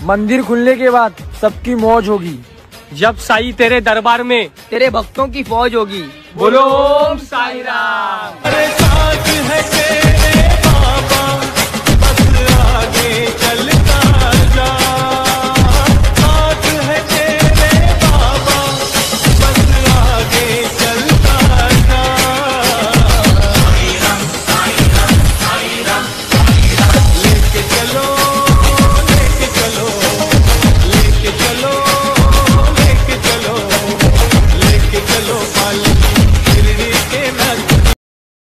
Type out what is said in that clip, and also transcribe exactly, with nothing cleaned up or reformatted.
मंदिर खुलने के बाद सबकी मौज होगी। जब साईं तेरे दरबार में तेरे भक्तों की फौज होगी। बोलो ओम साईं राम।